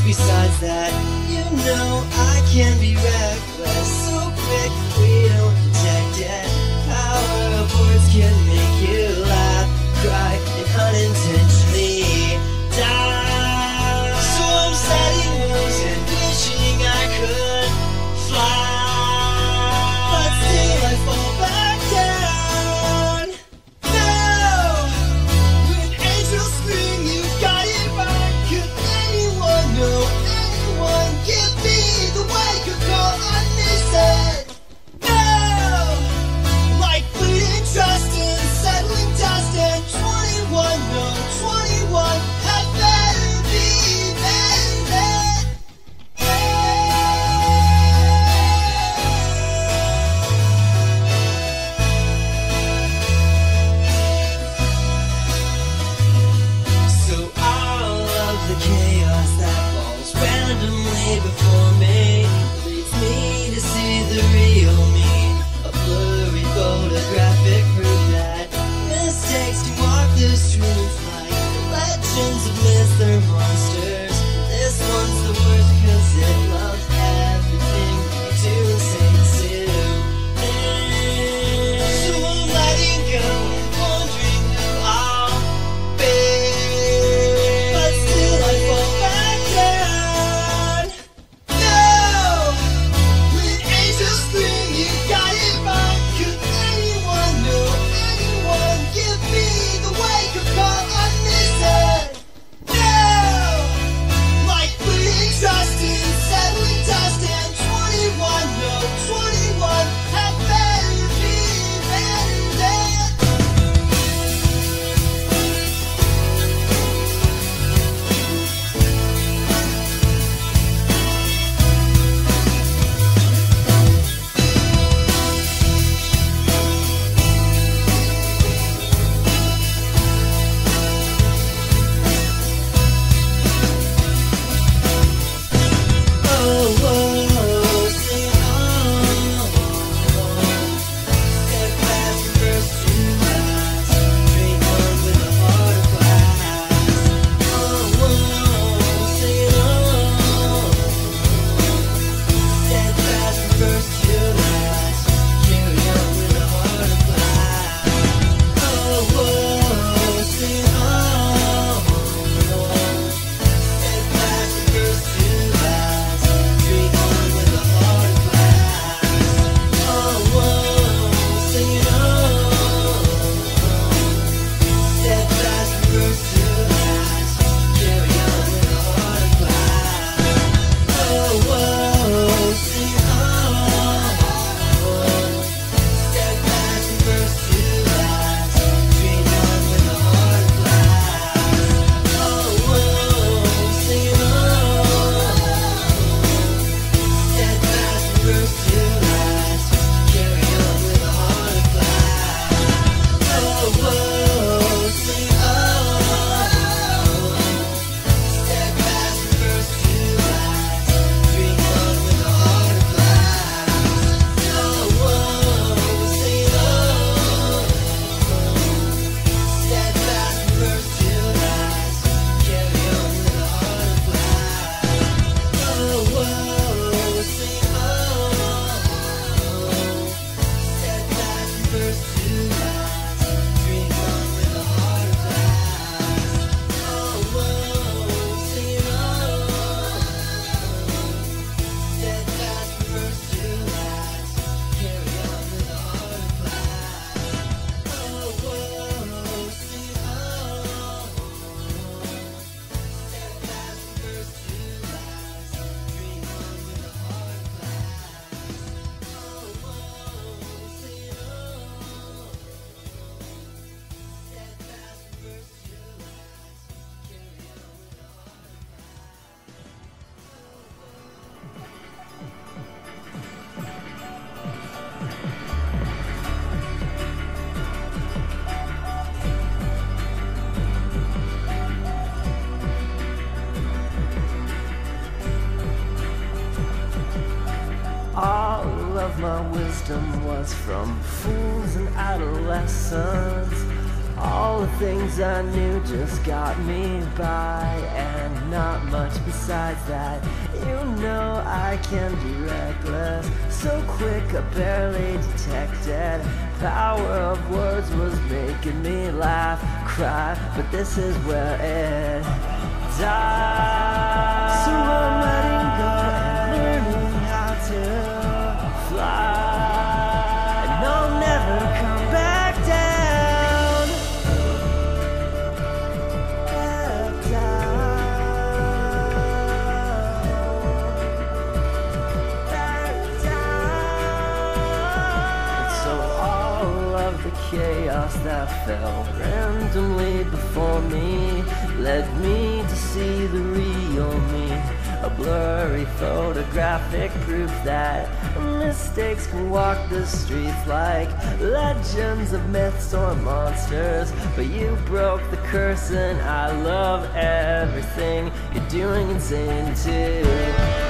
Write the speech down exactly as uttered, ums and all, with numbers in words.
besides that, you know I can be reckless, so quick we don't detect it. Power of words can make you laugh, cry, and unintentionally die. So I'm setting rules and wishing I could fly, but still I fall back down. No! When angels scream, you got it right. Could anyone know anyone give me the wake up call I miss it? No! Like bleeding trust and settling dust and twenty-one, no, twenty-one had better be mended. So all of the chaos that falls randomly before me leads me to see the real me, a blurry photographic proof that mistakes can walk the streets like legends of myths or monsters. This one's the worst cause it loves everything you do and say too. So I'm letting go and wondering who I'll be, but still I fall back down. No! When angels scream, you got it right. Could anyone know anyone give me the wake up call I miss it? No! Like bleeding trust and settling dust and twenty-one, no, twenty-one had better be mended. Oh, whoa, sing on. Step back from first to last. Drink on with a heart of glass. Oh, whoa, sing on. Step back from first to last. Carry on with a heart of glass. Oh, whoa, sing on. Step back from first to last. Drink on with a heart of glass. Oh, whoa, sing it on. Step back from first to last. Carry on with a heart of glass. Oh, whoa, sing it on. Step back from first to last. Drink on with a heart of glass. Oh, whoa, sing it on. Step back from first to last. Carry on with a heart of glass. Oh, whoa, sing it on. Step back from first to last. Drink on with a heart of glass. Oh, whoa, sing it on. Step back from first to last. Carry on with a heart of glass. Oh, whoa, sing it on. Step back from first to last. Drink on with a heart of glass. Oh, whoa, sing it on. Step back from first to last. Carry on with a heart of glass. Oh, whoa, sing it on. Step back from first to last. Drink on with a heart of glass. Oh, whoa, sing it on. Step back from first to last. Carry on with a heart of All of my wisdom was from fools and adolescents. All the things I knew just got me by, and not much besides that. You know I can be reckless, so quick I barely detected. Power of words was making me laugh, cry, but this is where it dies. So I'm letting go and learning how to fly, and I'll never come back down. Back down. Back down. And so all of the chaos that fell randomly before me led me to see the real me, a blurry photographic proof that mistakes can walk the streets like legends of myths or monsters. But you broke the curse and I love everything you're doing, insane too.